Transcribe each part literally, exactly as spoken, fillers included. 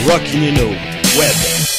Rockineno Web.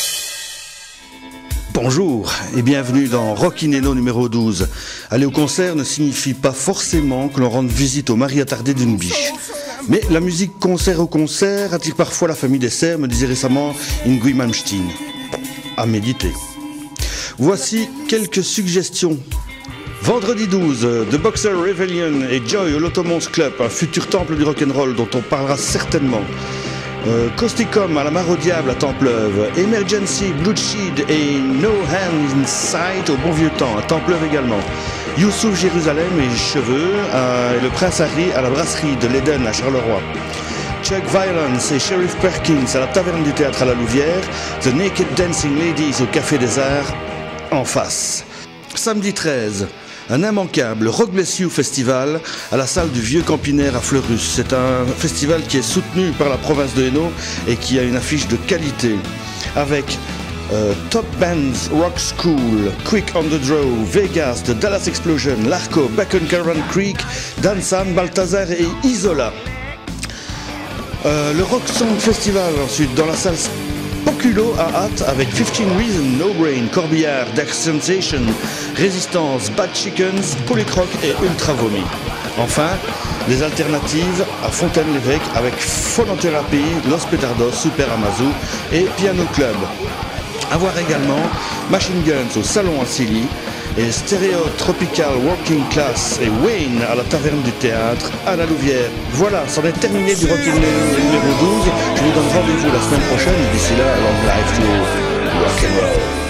Bonjour et bienvenue dans Rockineno numéro douze. Aller au concert ne signifie pas forcément que l'on rende visite au mari attardé d'une biche. Mais la musique concert au concert attire parfois la famille des serres, me disait récemment Ingui Malmsteen. À méditer. Voici quelques suggestions. Vendredi douze, The Boxer Rebellion et Joy au Lotomons Club, un futur temple du rock'n'roll dont on parlera certainement. Euh, Causticum à la Mare au Diable à Templeuve, Emergency, Bloodshed et No Hand in Sight au Bon Vieux Temps à Templeuve également. Youssouf Jérusalem et Cheveux euh, et le Prince Harry à la brasserie de l'Eden à Charleroi. Chuck Violence et Sheriff Perkins à la Taverne du Théâtre à la Louvière. The Naked Dancing Ladies au Café des Arts en face. Samedi treize, un immanquable Rock Bless You Festival à la salle du Vieux Campinaire à Fleurus. C'est un festival qui est soutenu par la province de Hainaut et qui a une affiche de qualité avec euh, Top Bands, Rock School, Quick on the Draw, Vegas, The Dallas Explosion, Larco, Bacon-Curran Creek, Dansan, Balthazar et Isola. Euh, le Rock Song Festival ensuite dans la salle Poculo à Hâte avec quinze Reasons, No Brain, Corbillard, Dark Sensation, Résistance, Bad Chickens, Polycroc et Ultra Vomi. Enfin, les alternatives à Fontaine-l'Évêque avec Phonothérapie, Los Petardos, Super Amazou et Piano Club. À voir également Machine Guns au Salon à Silly et Stereo Tropical Working Class et Wayne à la Taverne du Théâtre à la Louvière. Voilà, c'en est terminé du Rockineno numéro douze. Je vous donne rendez-vous la semaine prochaine et d'ici là, long life to rock'n'roll.